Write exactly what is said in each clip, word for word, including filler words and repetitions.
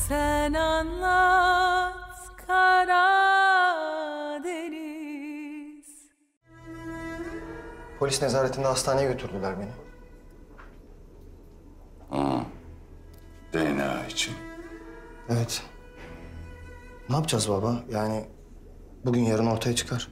Sen anlat Karadeniz. Polis nezaretinde hastaneye götürdüler beni. Ha. D N A için. Evet. Ne yapacağız baba? Yani bugün yarın ortaya çıkar.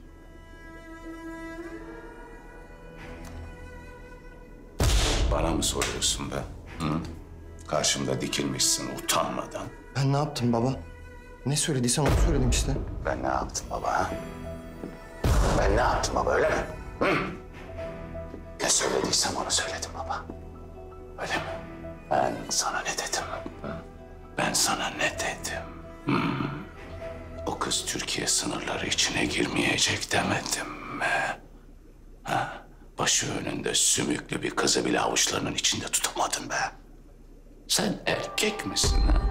Bana mı soruyorsun be? Hı? Karşımda dikilmişsin utanmadan. Ben ne yaptım baba? Ne söylediysen onu söyledim işte. Ben ne yaptım baba ha? Ben ne yaptım baba öyle mi? Hı? Ne söylediysem onu söyledim baba. Öyle mi? Ben sana ne dedim? Hı? Ben sana ne dedim? Hı? O kız Türkiye sınırları içine girmeyecek demedim mi? Ha? Başı önünde sümüklü bir kızı bile avuçlarının içinde tutamadın be. Sen erkek misin ha?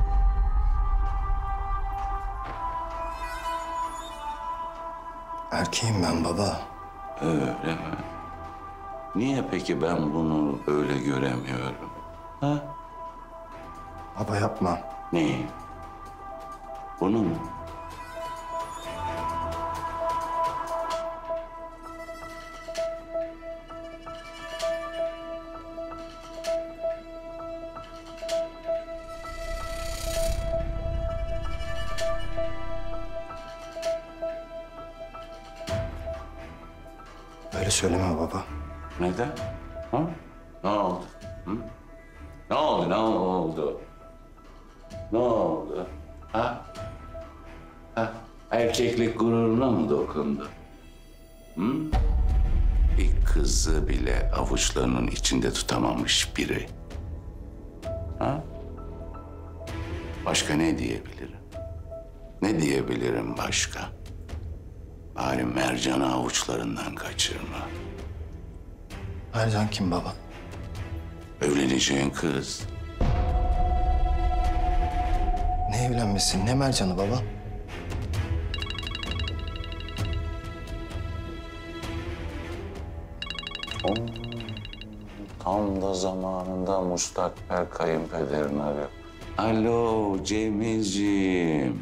Erkeğim ben baba. Öyle mi? Niye peki ben bunu öyle göremiyorum? Ha? Baba yapma. Neyi? Bunu mu? Öyle söyleme baba. Neden? Ha? Ne oldu? Hı? Ne oldu? Ne oldu? Ne oldu? Ha? Ha? Erkeklik gururuna mı dokundu? Hı? Bir kızı bile avuçlarının içinde tutamamış biri. Ha? Başka ne diyebilirim? Ne diyebilirim başka? Bari Mercan'ı avuçlarından kaçırma. Mercan kim baba? Evleneceğin kız. Ne evlenmesi, ne Mercan'ı baba? Oo, tam da zamanında mustakbel kayınpederin arıyor. Alo Cemilciğim.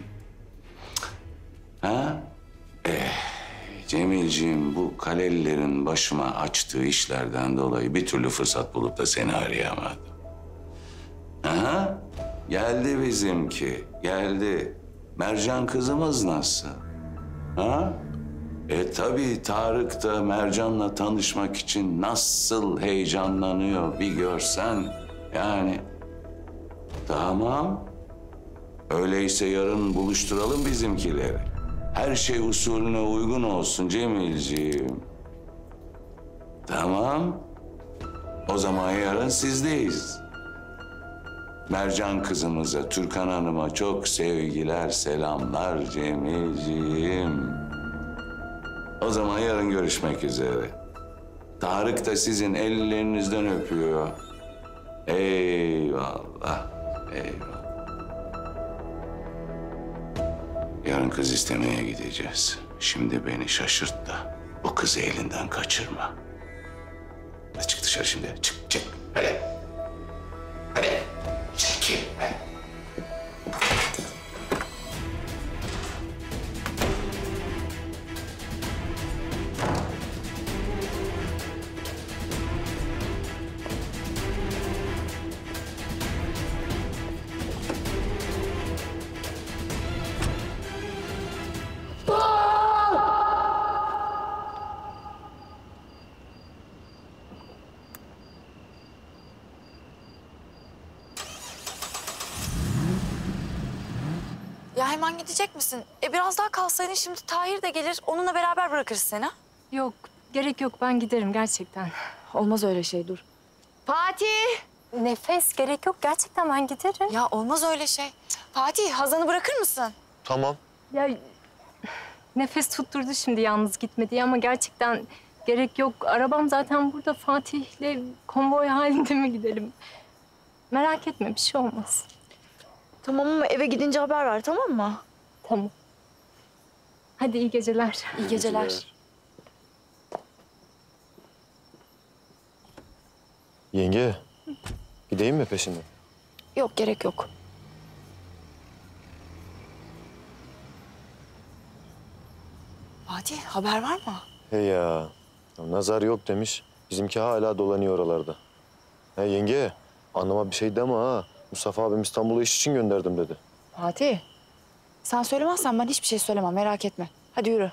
Ha? Eh, Cemilciğim bu Kalelilerin başıma açtığı işlerden dolayı bir türlü fırsat bulup da seni arayamadım. Aha, geldi bizimki, geldi. Mercan kızımız nasıl? Ha? E tabii Tarık da Mercan'la tanışmak için nasıl heyecanlanıyor bir görsen. Yani tamam. Öyleyse yarın buluşturalım bizimkileri. Her şey usulüne uygun olsun Cemilciğim. Tamam. O zaman yarın sizdeyiz. Mercan kızımıza, Türkan Hanım'a çok sevgiler, selamlar Cemilciğim. O zaman yarın görüşmek üzere. Tarık da sizin ellerinizden öpüyor. Eyvallah, eyvallah. Yarın kız istemeye gideceğiz. Şimdi beni şaşırt da o kızı elinden kaçırma. Hadi çık dışarı şimdi. Çık, çık. Hadi. Hadi. Çekil. Hadi. Ya hemen gidecek misin? E biraz daha kalsaydın şimdi Tahir de gelir. Onunla beraber bırakırız seni. Ha? Yok, gerek yok. Ben giderim gerçekten. Olmaz öyle şey, dur. Fatih! Nefes, gerek yok. Gerçekten ben giderim. Ya olmaz öyle şey. Fatih, Hazan'ı bırakır mısın? Tamam. Ya Nefes tutturdu şimdi yalnız gitme diye ama gerçekten gerek yok. Arabam zaten burada. Fatih'le konvoy halinde mi gidelim? Merak etme, bir şey olmaz. Tamam ama eve gidince haber ver, tamam mı? Tamam. Hadi iyi geceler. İyi geceler. Yenge, gideyim mi peşinden? Yok, gerek yok. Fatih haber var mı? He ya. Ya nazar yok demiş. Bizimki hala dolanıyor oralarda. He yenge, anlama bir şey deme ha. Mustafa abim İstanbul'a iş için gönderdim dedi. Fatih sen söylemezsen ben hiçbir şey söylemem merak etme. Hadi yürü.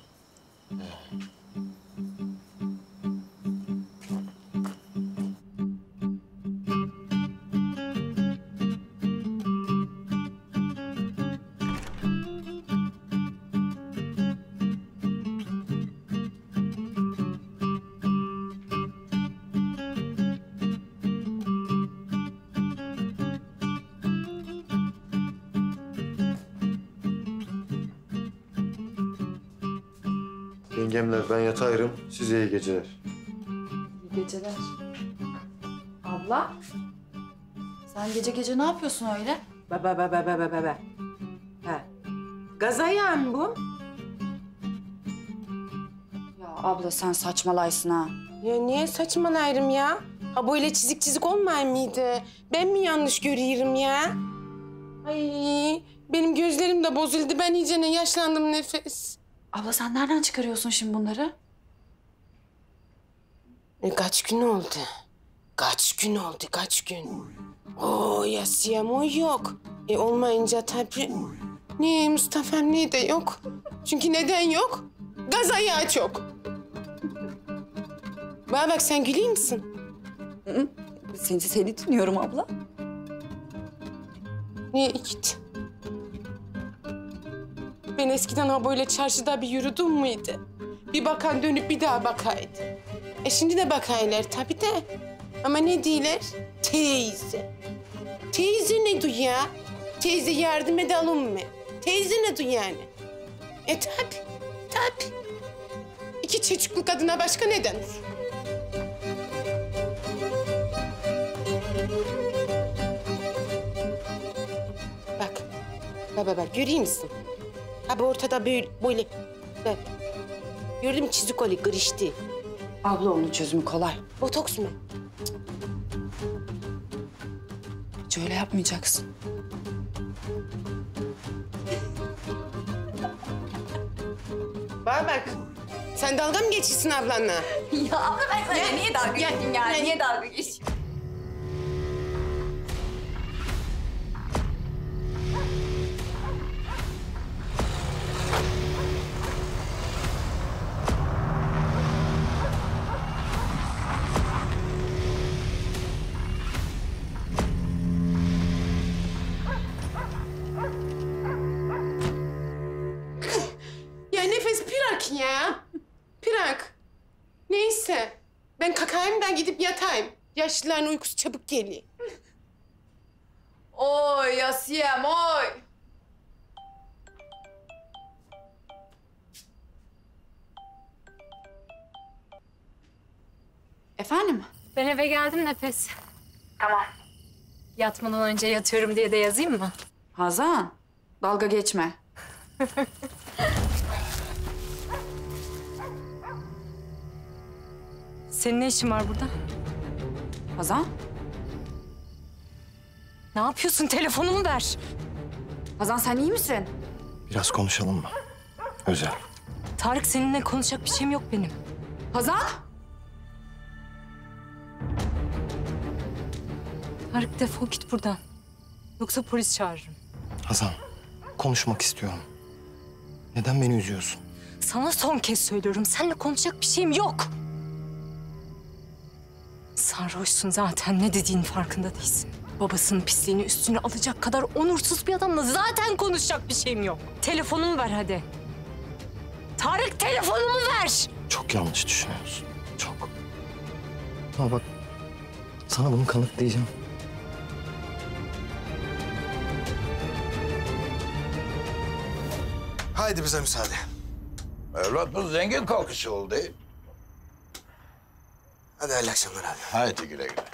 Yengemler ben yatayım, size iyi geceler. İyi geceler. Abla sen gece gece ne yapıyorsun öyle? Ba ba ba ba ba ba ba ba. Ha. Gaz ayağım bu. Ya abla sen saçmalaysın ha. Ya niye saçmalayırım ya? Ha böyle çizik çizik olmay mıydı? Ben mi yanlış görüyorum ya? Ay benim gözlerim de bozuldu. Ben iyicene yaşlandım Nefes. Abla sen nereden çıkarıyorsun şimdi bunları? E, kaç gün oldu? Kaç gün oldu, kaç gün? Oo Yasiyem o yok. E olmayınca tabii... Ne Mustafa'm ne de yok. Çünkü neden yok? Gaz ayağı çok. Bana bak sen gülüyor musun? Seni, seni dinliyorum abla. Niye git? Ben eskiden ha böyle çarşıda bir yürüdüm muydu? Bir bakan dönüp bir daha bakaydı. E şimdi de bakaylar tabii de. Ama ne diyorlar? Teyze. Teyze ne du ya? Teyze yardım edelim mi? Teyze ne du yani? E tabii, tabii. İki çocuklu kadına başka ne denir? Bak, bak bak, görüyor musun? Ha bu ortada böyle, böyle, bak. Gördün mü çizik oluyor, kırıştı. Abla onun çözümü kolay. Botoks mu? Hiç öyle yapmayacaksın. Bana bak, sen dalga mı geçiyorsun ablanla? Ya abla ben sana niye dalga geçeyim yani? Niye dalga geçeyim? Ya Nefes pirak ya. Pirak. Neyse. Ben kakayım da gidip yatayım. Yaşlıların uykusu çabuk geliyor. Oy Yasiyem oy. Efendim? Ben eve geldim Nefes. Tamam. Yatmadan önce yatıyorum diye de yazayım mı? Hazan, dalga geçme. Senin ne işin var burada? Hazan? Ne yapıyorsun? Telefonumu ver. Hazan sen iyi misin? Biraz konuşalım mı? Özel. Tarık seninle konuşacak bir şeyim yok benim. Hazan? Tarık defol git buradan. Yoksa polis çağırırım. Hazan, konuşmak istiyorum. Neden beni üzüyorsun? Sana son kez söylüyorum. Seninle konuşacak bir şeyim yok. Sarhoşsun zaten. Ne dediğinin farkında değilsin. Babasının pisliğini üstüne alacak kadar onursuz bir adamla zaten konuşacak bir şeyim yok. Telefonumu ver hadi. Tarık telefonumu ver. Çok yanlış düşünüyorsun. Çok. Ama bak, sana bunu kanıtlayacağım. Haydi bize müsaade. Evlat bu zengin kalkışı oldu. Hadi hayırlı akşamlar abi. Hadi güle güle.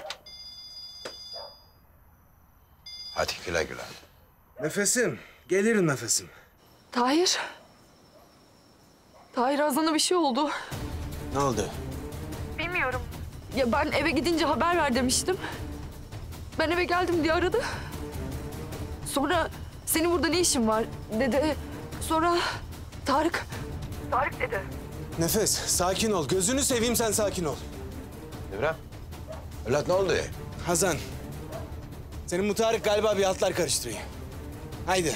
Hadi güle güle. Nefesim, gelirim nefesim. Tahir. Tahir Hazan'a bir şey oldu. Ne oldu? Ya ben eve gidince haber ver demiştim. Ben eve geldim diye aradı. Sonra senin burada ne işin var dedi. Sonra Tarık. Tarık dedi. Nefes, sakin ol. Gözünü seveyim, sen sakin ol. Devrem. Evlat ne oldu? Hazan, senin bu Tarık galiba bir altlar karıştırıyor. Haydi.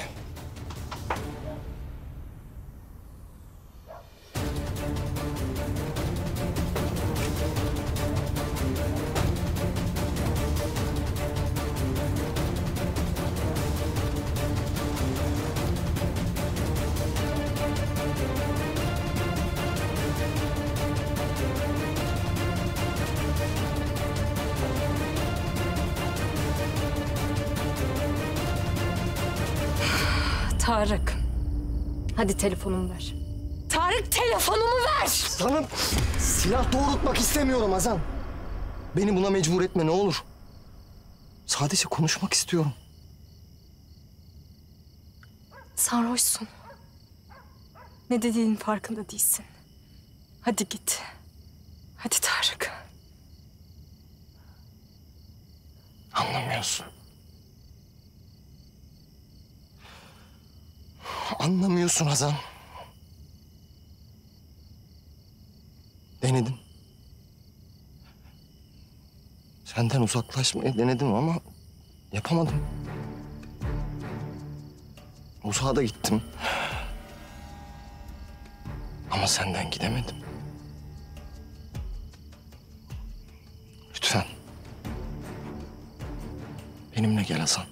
Tarık. Hadi telefonumu ver. Tarık telefonumu ver. Sana silah doğrultmak istemiyorum Hazan. Beni buna mecbur etme ne olur. Sadece konuşmak istiyorum. Sarhoşsun. Ne dediğinin farkında değilsin. Hadi git. Hadi Tarık. Anlamıyorsun. Anlamıyorsun Hazan. Denedim. Senden uzaklaşmayı denedim ama yapamadım. Uzağa da gittim. Ama senden gidemedim. Lütfen. Benimle gel Hasan.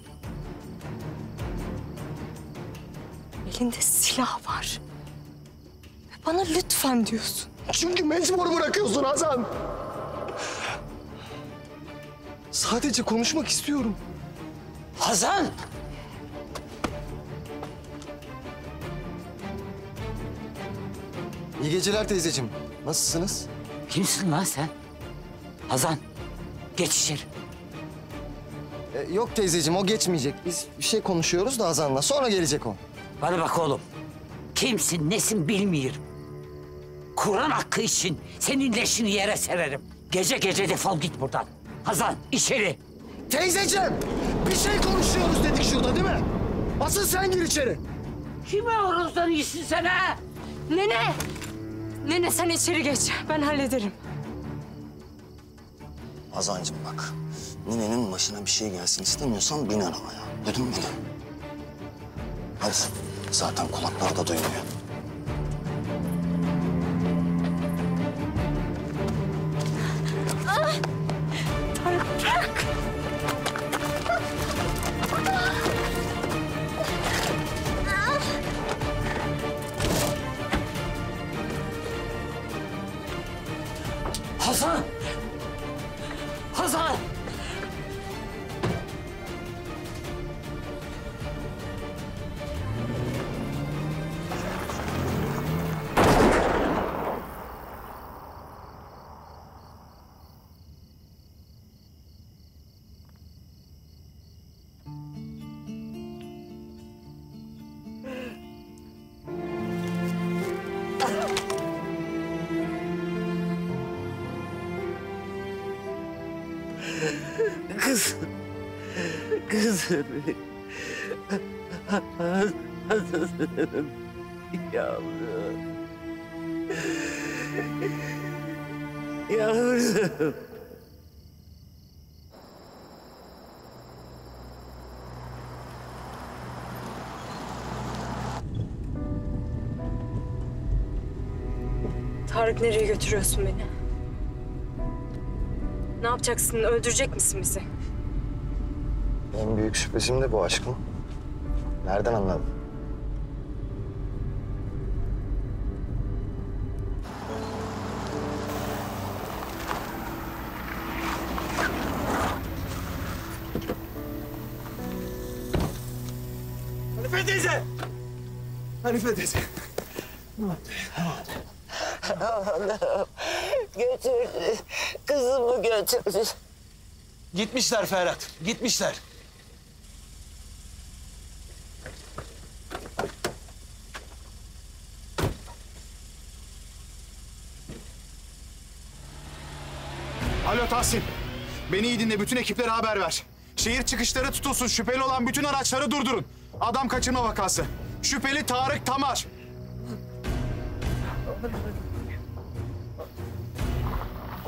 Elinde silah var. Ve bana lütfen diyorsun. Çünkü mecbur bırakıyorsun Hazan. Sadece konuşmak istiyorum. Hazan! İyi geceler teyzeciğim. Nasılsınız? Kimsin lan sen? Hazan, geç içeri. Ee, yok teyzeciğim o geçmeyecek. Biz bir şey konuşuyoruz da Hazan'la. Sonra gelecek o. Bana bak oğlum. Kimsin, nesin bilmiyorum. Kur'an hakkı için senin leşini yere sererim. Gece gece defol git buradan. Hazan, içeri. Teyzeciğim! Bir şey konuşuyoruz dedik şurada değil mi? Asıl sen gir içeri. Kime horozdan iyisin sen ha? Nene! Nene sen içeri geç. Ben hallederim. Hazancığım bak. Ninenin başına bir şey gelsin istemiyorsan bin arabaya. Duydun mu beni? Hadi. Zaten kulaklar da duymuyor. Tarık bırak! Hazan! Hazan! Kızım. Kızım. Hazırım. Yavrum. Yavrum. Tarık nereye götürüyorsun beni? Ne yapacaksın? Öldürecek misin bizi? En büyük şüphim de bu aşkım. Nereden anladın? Hanife teyze! Hanife teyze. Ne oldu? Ne oldu? Allah'ım götürdü. Kızımı götürdü. Gitmişler Ferhat, gitmişler. Alo Tahsin. Beni iyi dinle. Bütün ekiplere haber ver. Şehir çıkışları tutulsun. Şüpheli olan bütün araçları durdurun. Adam kaçırma vakası. Şüpheli Tarık Tamar.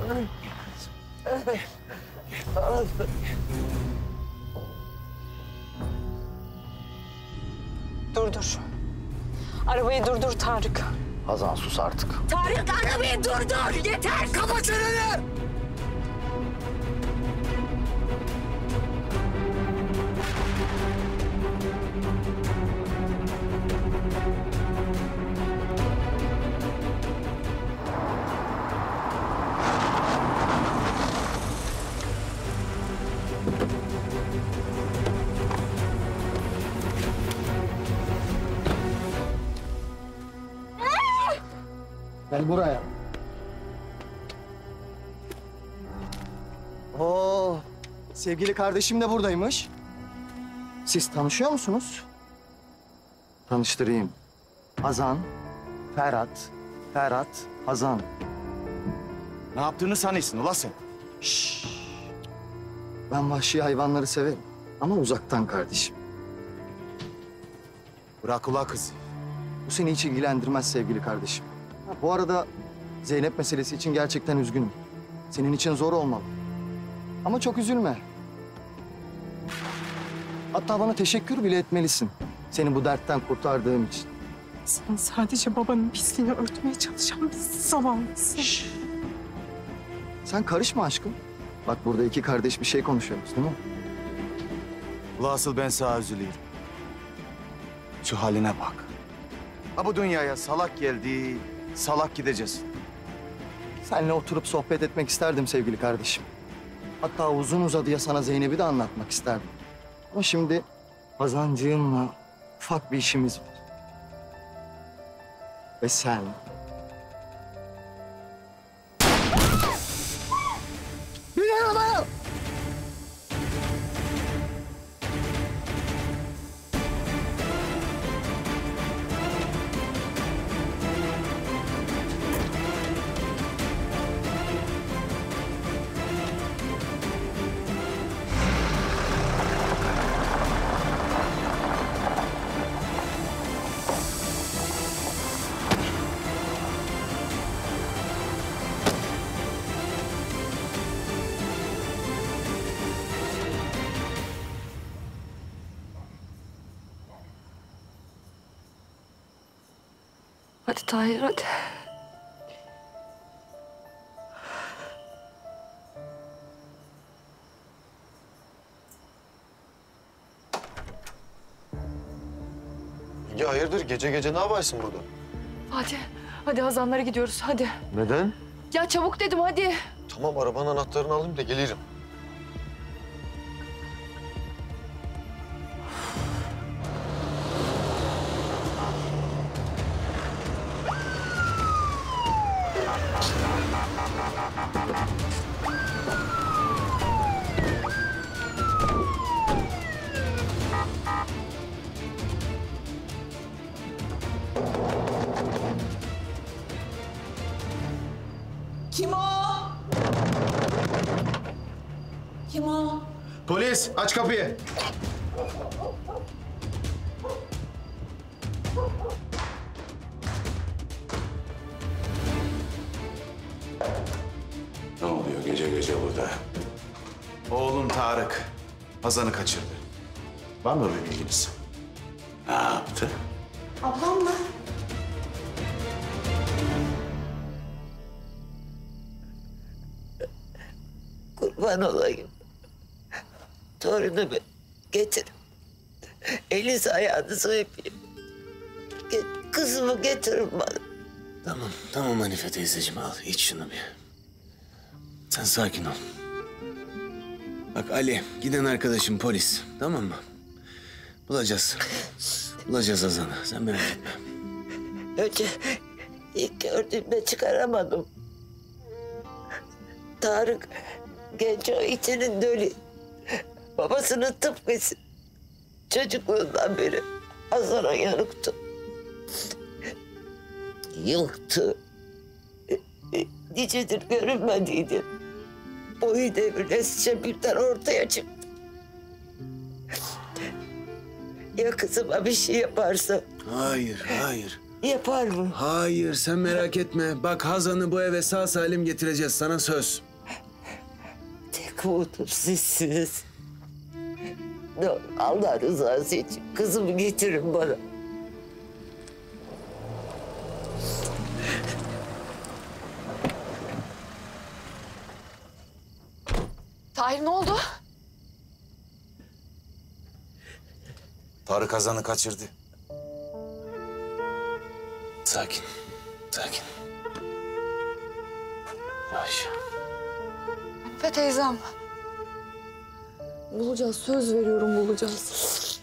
Durdur. Arabayı durdur Tarık. Hazan sus artık. Tarık arabayı durdur. Yeter. Kapa çeneni! Gel buraya. Oo, sevgili kardeşim de buradaymış. Siz tanışıyor musunuz? Tanıştırayım. Hazan, Ferhat, Ferhat, Hazan. Ne yaptığını sanıyorsun ula sen? Şşş. Ben vahşi hayvanları severim ama uzaktan kardeşim. Bırak ula kızı. Bu seni hiç ilgilendirmez sevgili kardeşim. Ha, bu arada Zeynep meselesi için gerçekten üzgünüm. Senin için zor olmalı. Ama çok üzülme. Hatta bana teşekkür bile etmelisin. Seni bu dertten kurtardığım için. Sen sadece babanın pisliğini örtmeye çalışan bir zavallısın. Şşş. Sen karışma aşkım. Bak burada iki kardeş bir şey konuşuyoruz değil mi? Ula asıl ben sana üzüleyim. Şu haline bak. Ha bu dünyaya salak geldi, salak gideceğiz. Seninle oturup sohbet etmek isterdim sevgili kardeşim. Hatta uzun uzadıya sana Zeynep'i de anlatmak isterdim. Ama şimdi Hazancığımla ufak bir işimiz var. Ve sen... Bin arabaya! Hadi Tahir hadi. Ya hayırdır gece gece ne yaparsın burada? Hadi. Hadi Hazanlara gidiyoruz hadi. Neden? Ya çabuk dedim hadi. Tamam arabanın anahtarını alayım da gelirim. Kim o? Kim o? Polis aç kapıyı. Ne oluyor gece gece burada? Oğlum Tarık Hazan'ı kaçırdı. Var mı bir bilginiz? Ne yaptı? Ablam mı? Kurban olayım. Torunumu getir. Eliniz ayağınızı öpeyim. Ge- Kızımı getirin bana. Tamam, tamam Hanife teyzeciğim al. İç şunu bir. Sen sakin ol. Bak Ali, giden arkadaşım polis. Tamam mı? Bulacağız. Bulacağız Hazan'ı. Sen merak etme. Önce ilk gördüğümde çıkaramadım. Tarık genç o içinin dölü. Babasının tıpkısı. Çocukluğundan beri Hazan'a yanıktı. Yıktı. Nicedir görünmediydi. Boyu devrilesice birden ortaya çıktı. Ya kızıma bir şey yaparsa? Hayır, hayır. Yapar mı? Hayır, sen merak etme. Bak Hazan'ı bu eve sağ salim getireceğiz, sana söz. Tek umudum sizsiniz. Ne olur, Allah rızası için kızımı getirin bana. Tahir ne oldu? Tarık Hazan'ı kaçırdı. Sakin, sakin. Yavaş. Hanife teyzem. Bulacağız, söz veriyorum bulacağız.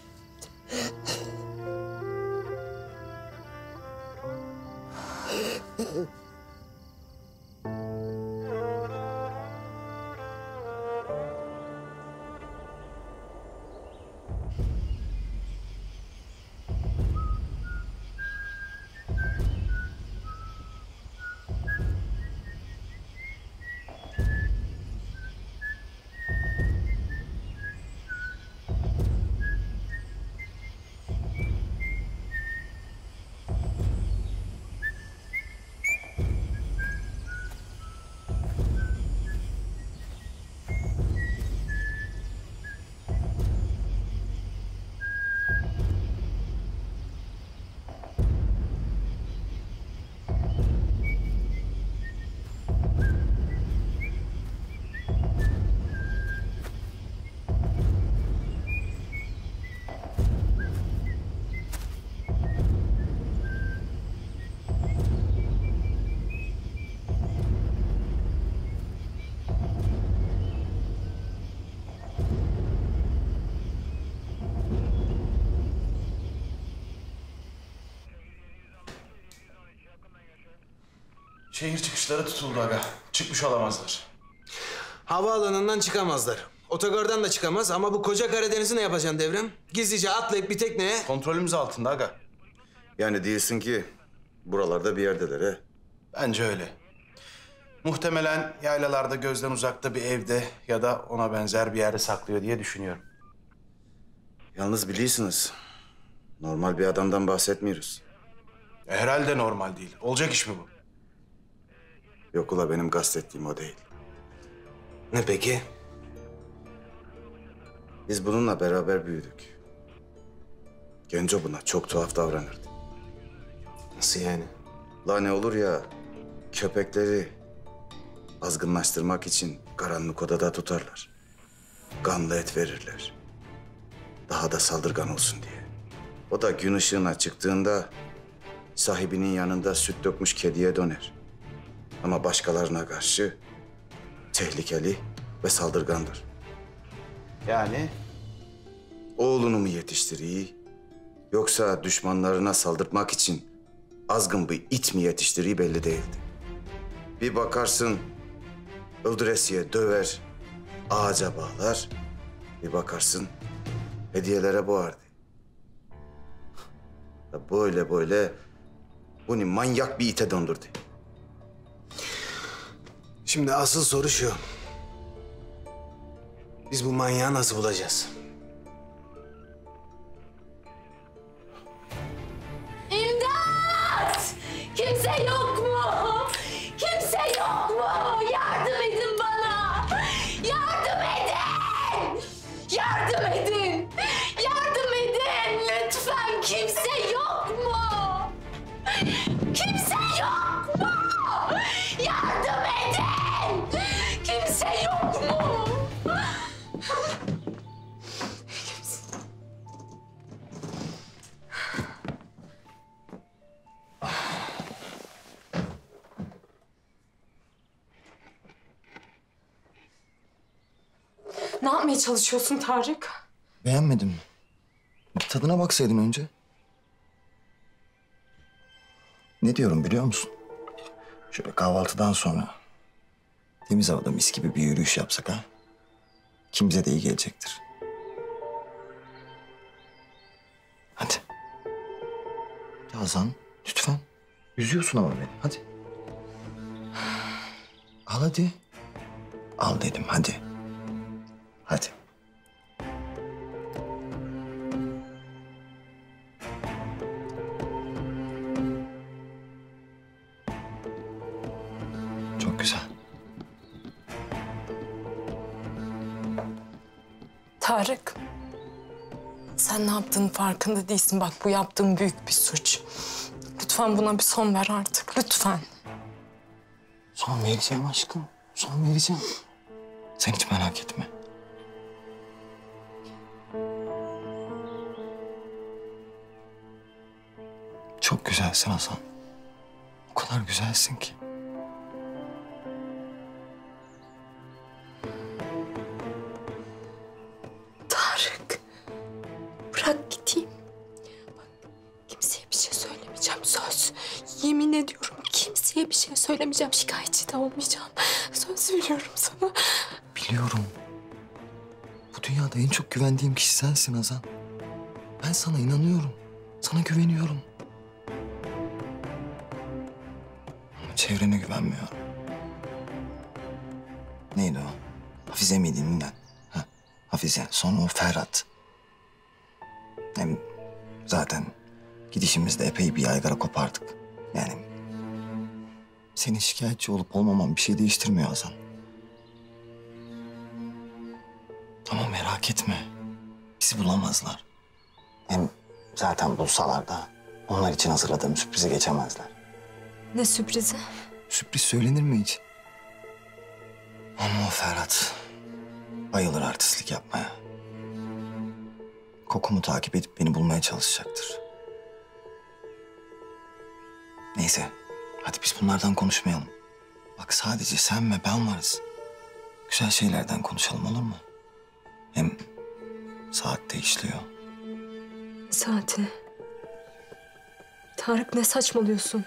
Şehir çıkışları tutuldu aga. Çıkmış olamazlar. Havaalanından çıkamazlar. Otogardan da çıkamaz ama bu koca Karadeniz'i ne yapacaksın Devrem? Gizlice atlayıp bir tekneye... Kontrolümüz altında aga. Yani değilsin ki buralarda bir yerdeler he. Bence öyle. Muhtemelen yaylalarda gözden uzakta bir evde ya da ona benzer bir yerde saklıyor diye düşünüyorum. Yalnız biliyorsunuz, normal bir adamdan bahsetmiyoruz. E, herhalde normal değil. Olacak iş mi bu? Yok ula, benim kastettiğim o değil. Ne peki? Biz bununla beraber büyüdük. Genco buna çok tuhaf davranırdı. Nasıl yani? La ne olur ya, köpekleri azgınlaştırmak için karanlık odada tutarlar. Kanlı et verirler. Daha da saldırgan olsun diye. O da gün ışığına çıktığında sahibinin yanında süt dökmüş kediye döner. Ama başkalarına karşı tehlikeli ve saldırgandır. Yani? Oğlunu mu yetiştiriyor, yoksa düşmanlarına saldırtmak için azgın bir it mi yetiştiriyor belli değildi. Bir bakarsın öldüresiye döver, ağaca bağlar. Bir bakarsın hediyelere boğardı. Böyle böyle bunu manyak bir ite döndürdü. Şimdi asıl soru şu. Biz bu manyağı nasıl bulacağız? İmdat! Kimse yok mu? Kimse yok mu? Yardım edin bana! Yardım edin! Yardım edin! Yardım edin! Lütfen kimse yok mu? Kimse yok mu? Yardım edin! Kimse yok mu? Ne yapmaya çalışıyorsun Tarık? Beğenmedin mi? Bir tadına baksaydın önce. Ne diyorum biliyor musun? Şöyle kahvaltıdan sonra temiz havada mis gibi bir yürüyüş yapsak ha? Kim bize de iyi gelecektir. Hadi. Hadi Hazan, lütfen. Üzüyorsun ama beni, hadi. Al hadi. Al dedim, hadi. Hadi. Tarık, sen ne yaptığının farkında değilsin. Bak bu yaptığın büyük bir suç. Lütfen buna bir son ver artık, lütfen. Son vereceğim aşkım. Son vereceğim. Sen hiç merak etme. Çok güzelsin Hasan. O kadar güzelsin ki. Tarık, bırak gideyim. Bak, kimseye bir şey söylemeyeceğim, söz. Yemin ediyorum kimseye bir şey söylemeyeceğim. Şikayetçi de olmayacağım. Söz veriyorum sana. Biliyorum. Bu dünyada en çok güvendiğim kişi sensin Hazan. Ben sana inanıyorum. Sana güveniyorum. Ama çevrene güvenmiyorum. Neydi o? Hafize miydi Ninen? Ha, Hafize. Sonra o Ferhat. Hem zaten gidişimizde epey bir yaygara kopardık. Yani senin şikayetçi olup olmaman bir şey değiştirmiyor Hazan. Ama merak etme. Bizi bulamazlar. Hem zaten bulsalar da onlar için hazırladığım sürprizi geçemezler. Ne sürprizi? Sürpriz söylenir mi hiç? Ama o Ferhat bayılır artistlik yapmaya. Kokumu takip edip beni bulmaya çalışacaktır. Neyse, hadi biz bunlardan konuşmayalım. Bak sadece sen ve ben varız. Güzel şeylerden konuşalım, olur mu? Hem saat de işliyor. Saati. Tarık, ne saçmalıyorsun?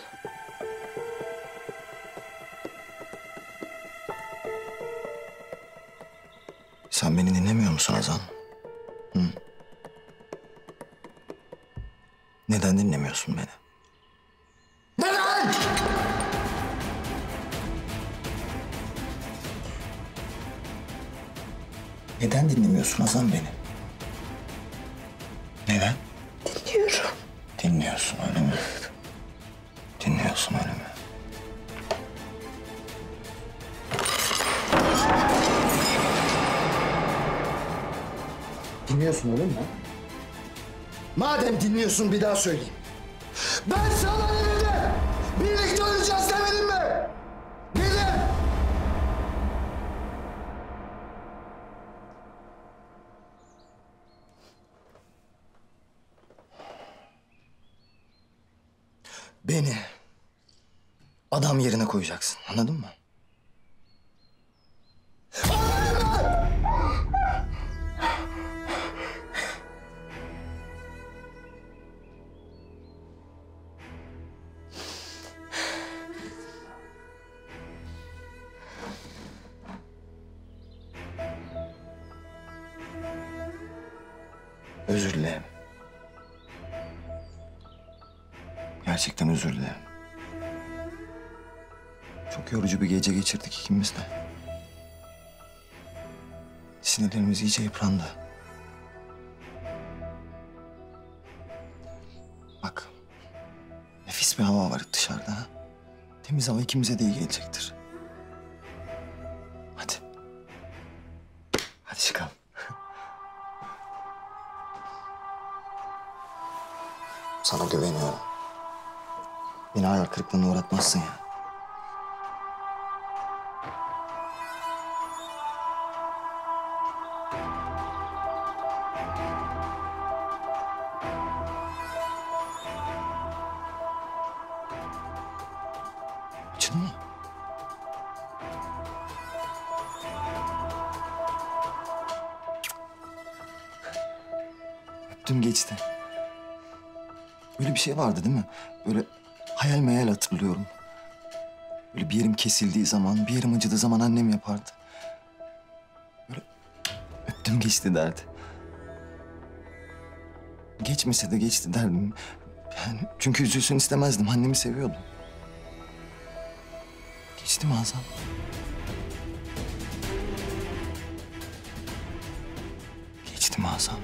Sen beni dinlemiyor musun Hazan? Hı? Neden dinlemiyorsun beni? Neden? Neden dinlemiyorsun Hazan beni? Neden? Dinliyorum. Dinliyorsun öyle mi? Dinliyorsun öyle mi? Dinliyorsun öyle mi? Madem dinliyorsun bir daha söyleyeyim. Ben sana ne dedim? Birlikte öleceğiz demedim mi? Dedim. Beni adam yerine koyacaksın, anladın mı? Özür dilerim. Gerçekten özür dilerim. Çok yorucu bir gece geçirdik ikimiz de. Sinirlerimiz iyice yıprandı. Bak, nefis bir hava var dışarıda. Ha? Temiz hava ikimize de iyi gelecektir. Hadi. Hadi çıkalım. Sana güveniyorum. Beni hayal kırıklığına uğratmazsın ya. Açıldı mı? Öptüm geçti. Böyle bir şey vardı değil mi? Böyle hayal meyal hatırlıyorum. Böyle bir yerim kesildiği zaman, bir yerim acıdığı zaman annem yapardı. Böyle öptüm geçti derdi. Geçmese de geçti derdim. Yani çünkü üzülsün istemezdim. Annemi seviyordum. Geçti mi Hazan? Geçti mi Hazan?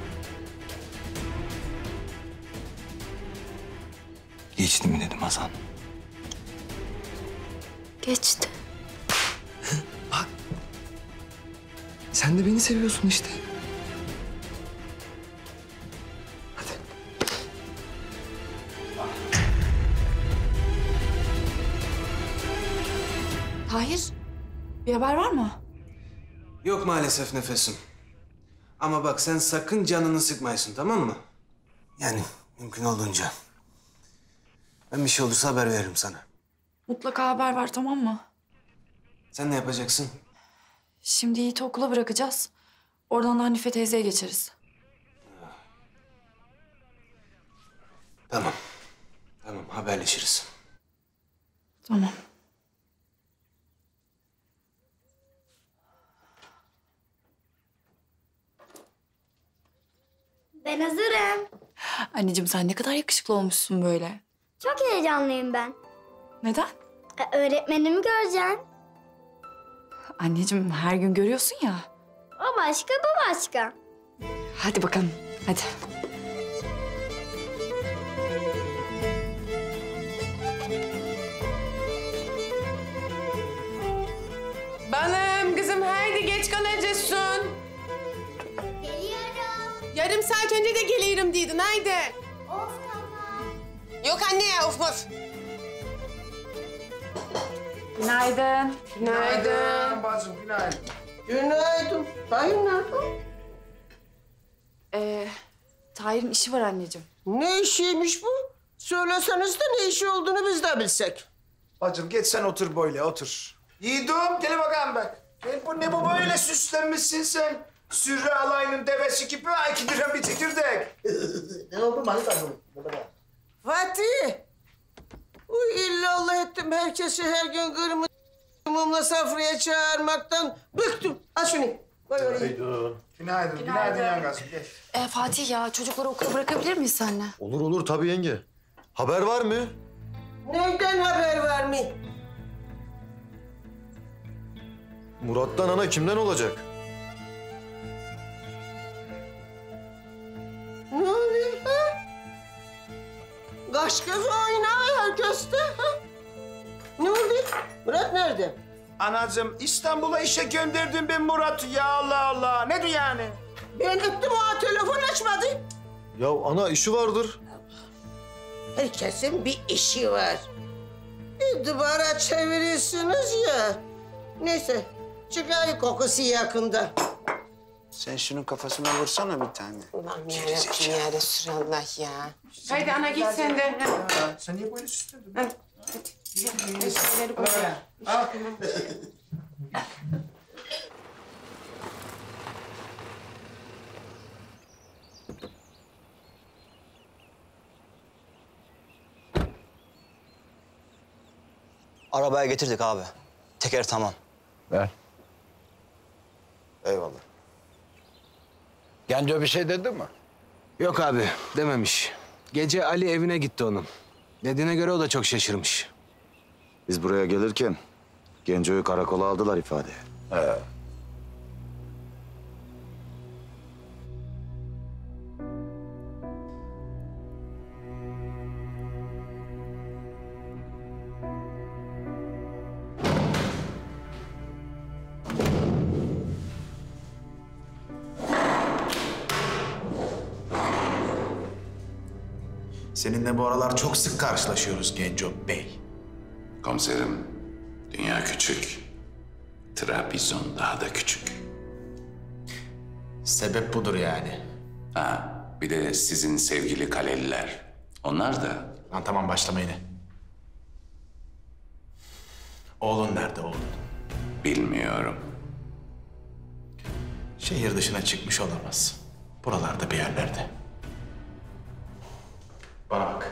Geçti mi dedim Hazan. Geçti. Bak. Sen de beni seviyorsun işte. Tahir, bir haber var mı? Yok maalesef Nefes'im. Ama bak sen sakın canını sıkmayasın, tamam mı? Yani mümkün olduğunca. Ben bir şey olursa haber veririm sana. Mutlaka haber ver, tamam mı? Sen ne yapacaksın? Şimdi Yiğit'i okula bırakacağız. Oradan da Hanife teyzeye geçeriz. Tamam. Tamam, haberleşiriz. Tamam. Ben hazırım. Anneciğim sen ne kadar yakışıklı olmuşsun böyle. Çok heyecanlıyım ben. Neden? E, öğretmenimi göreceğim. Anneciğim her gün görüyorsun ya. O başka, bu başka. Hadi bakalım, hadi. Balım kızım haydi geç kalacaksın. Geliyorum. Yarım saat önce de geliyorum dedin haydi. Of tamam. Yok anne ya of of. Günaydın. Günaydın. Bacım günaydın. Günaydın. Tahir nerede? Ee, Tahir'in işi var anneciğim. Ne işiymiş bu? Söyleseniz de ne işi olduğunu biz de bilsek. Bacım geç sen otur böyle otur. Yiğidim gel bakalım bak. Gel bu ne bu böyle süslenmişsin sen. Sürre alayının devesi gibi ha, iki dirhem bir çekirdek. Ne oldu Malik abi? Fatih! Uy illallah ettim herkesi her gün kırmızı mumla safraya çağırmaktan bıktım. Al şunu. Koy oraya. Günaydın. Günaydın, günaydın yangazım gel. Ee, Fatih ya çocukları okula bırakabilir miyiz seninle? Olur olur tabii yenge. Haber var mı? Neyden haber var mı? Murat'tan ana kimden olacak? Ne oluyor ha? Kaş göz oynuyor herkeste ha? Ne oldu? Murat nerede? Anacığım İstanbul'a işe gönderdim ben Murat'ı ya Allah Allah. Ne diyor yani? Ben ettim o telefon açmadı. Ya ana işi vardır. Herkesin bir işi var. Bir duvara çeviriyorsunuz ya. Neyse, çıkar kokusu yakında. Sen şunun kafasına vursana bir tane. Ulan yarabbim ya Resulallah ya. Haydi ana git sen de. Sen niye böyle süsledin? Hadi. Eşyaları koy. Arabaya getirdik abi. Teker tamam. Ver. Eyvallah. Genco bir şey dedi mi? Yok abi, dememiş. Gece Ali evine gitti onun. Dediğine göre o da çok şaşırmış. Biz buraya gelirken Genco'yu karakola aldılar ifadeye. He. Seninle bu aralar çok sık karşılaşıyoruz Genco Bey. Komiserim, dünya küçük. Trabzon daha da küçük. Sebep budur yani. Ha, bir de sizin sevgili kaleliler. Onlar da... Lan tamam başlama yine. Oğlun nerede oğlun? Bilmiyorum. Şehir dışına çıkmış olamaz. Buralarda bir yerlerde. Bana bak.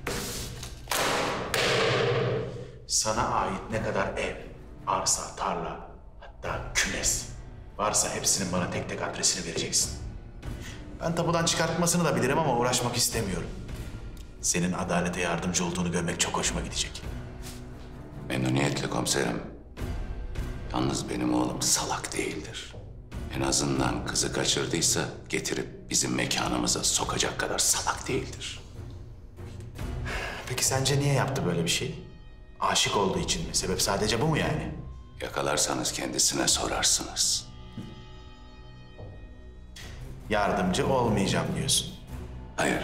Sana ait ne kadar ev, arsa, tarla, hatta kümes varsa hepsinin bana tek tek adresini vereceksin. Ben tapudan çıkartmasını da bilirim ama uğraşmak istemiyorum. Senin adalete yardımcı olduğunu görmek çok hoşuma gidecek. Memnuniyetle komiserim. Yalnız benim oğlum salak değildir. En azından kızı kaçırdıysa getirip bizim mekanımıza sokacak kadar salak değildir. Peki sence niye yaptı böyle bir şey? Aşık olduğu için mi? Sebep sadece bu mu yani? Yakalarsanız kendisine sorarsınız. Yardımcı olmayacağım diyorsun. Hayır.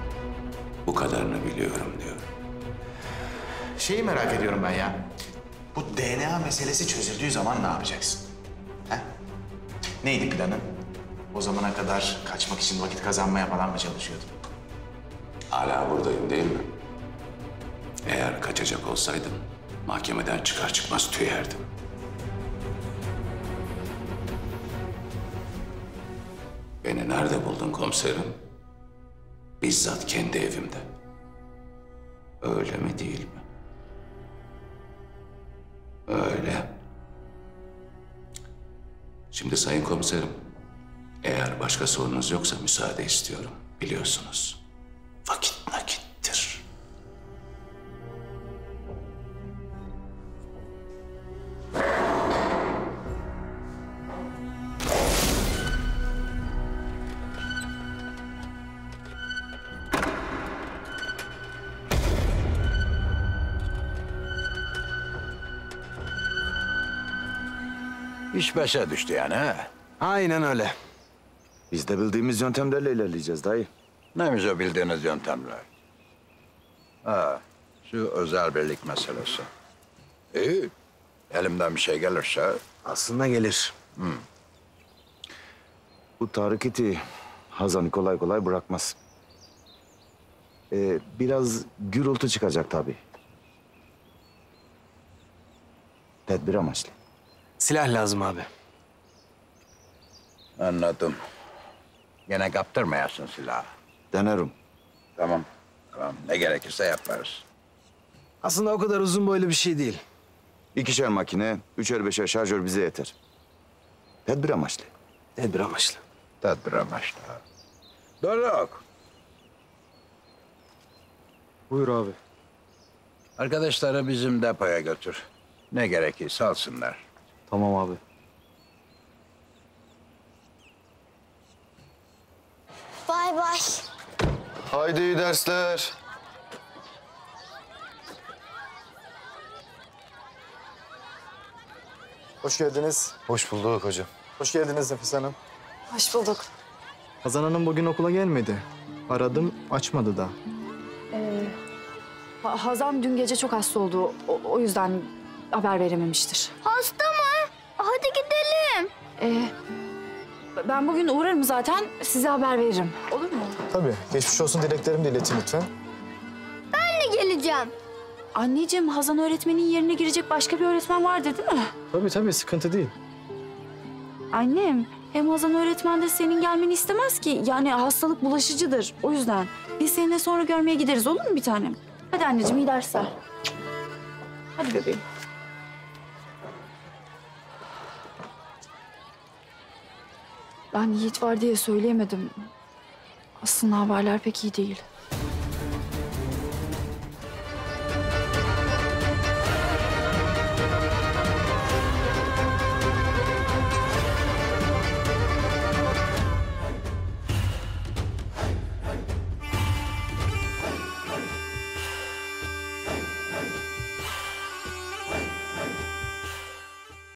Bu kadarını biliyorum diyorum. Şeyi merak ediyorum ben ya. Bu D N A meselesi çözüldüğü zaman ne yapacaksın? He? Neydi planın? O zamana kadar kaçmak için vakit kazanmaya falan mı çalışıyordun? Hala buradayım değil mi? Eğer kaçacak olsaydım mahkemeden çıkar çıkmaz tüyerdim. Beni nerede buldun komiserim? Bizzat kendi evimde. Öyle mi değil mi? Öyle. Şimdi sayın komiserim, eğer başka sorunuz yoksa müsaade istiyorum. Biliyorsunuz, vakit nakittir. İş başa düştü yani ha? Aynen öyle. Biz de bildiğimiz yöntemlerle ilerleyeceğiz dayı. Neymiş o bildiğiniz yöntemler? Ha, şu özel birlik meselesi. İyi. Elimden bir şey gelirse... Aslında gelir. Hı. Bu Tarık iti Hazan'ı kolay kolay bırakmaz. Ee, biraz gürültü çıkacak tabii. Tedbir amaçlı. Silah lazım abi. Anladım. Gene kaptırmayasın silahı. Denerim. Tamam. Tamam. Ne gerekirse yaparız. Aslında o kadar uzun boylu bir şey değil. İkişer makine, üçer beşer şarjör bize yeter. Tedbir amaçlı. Tedbir amaçlı. Tedbir amaçlı. Doruk. Buyur abi. Arkadaşları bizim depoya götür. Ne gerekirse alsınlar. Tamam abi. Bay bay. Haydi iyi dersler. Hoş geldiniz. Hoş bulduk hocam. Hoş geldiniz Nefis Hanım. Hoş bulduk. Hazan Hanım bugün okula gelmedi. Aradım, açmadı da. Ee, Ha- Hazan dün gece çok hasta oldu. O, o yüzden haber verememiştir. Hasta mı? Hadi gidelim. Ee, ben bugün uğrarım zaten. Size haber veririm. Olur mu? Tabii. Geçmiş olsun dileklerimi de iletin lütfen. Ben de geleceğim. Anneciğim, Hazan öğretmenin yerine girecek başka bir öğretmen vardı değil mi? Tabii tabii, sıkıntı değil. Annem, hem Hazan öğretmen de senin gelmeni istemez ki. Yani hastalık bulaşıcıdır. O yüzden. Biz seninle sonra görmeye gideriz, olur mu bir tanem? Hadi anneciğim, iyi dersler. Hadi bebeğim. Ben Yiğit var diye söyleyemedim. Aslında haberler pek iyi değil.